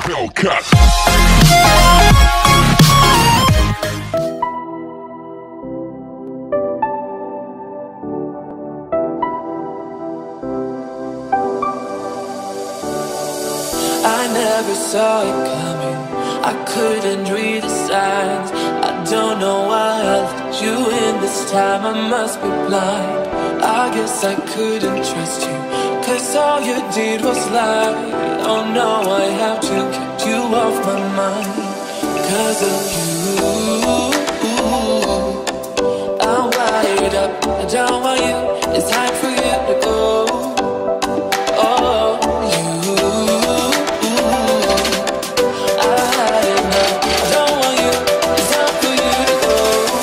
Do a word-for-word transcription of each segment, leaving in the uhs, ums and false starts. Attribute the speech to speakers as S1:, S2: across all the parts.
S1: Hellcat.
S2: I never saw it coming, I couldn't read the signs. I don't know why I let you in this time, I must be blind. I guess I couldn't trust you, cause all you did was lie. Oh no, I have to keep you off my mind. Cause of you, I'm wired up, I don't want you, it's time for you to go. Oh, you, I know, I don't want you, it's time for you to go.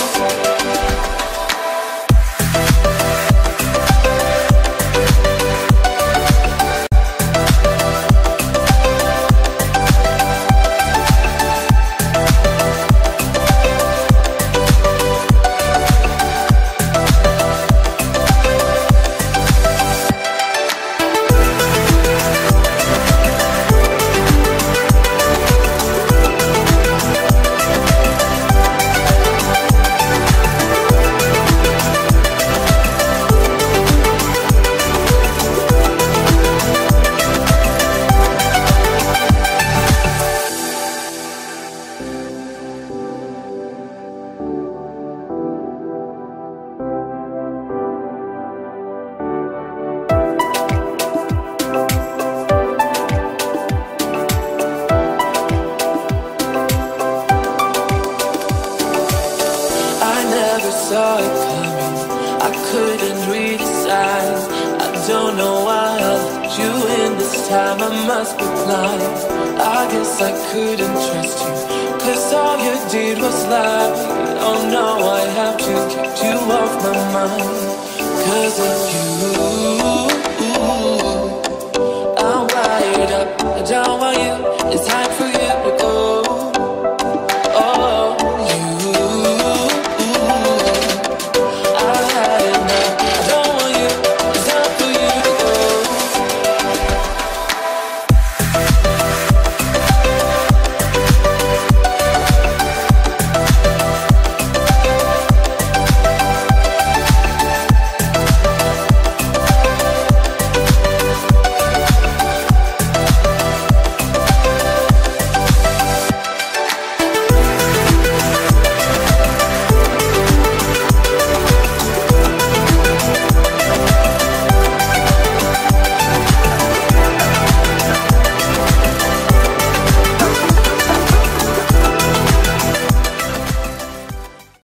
S2: Saw it coming, I couldn't read the signs. I don't know why I let you in this time, I must be blind. I guess I couldn't trust you, cause all you did was lie. Oh no, I have to keep you off my mind. Cause of you, I'm wired up, I don't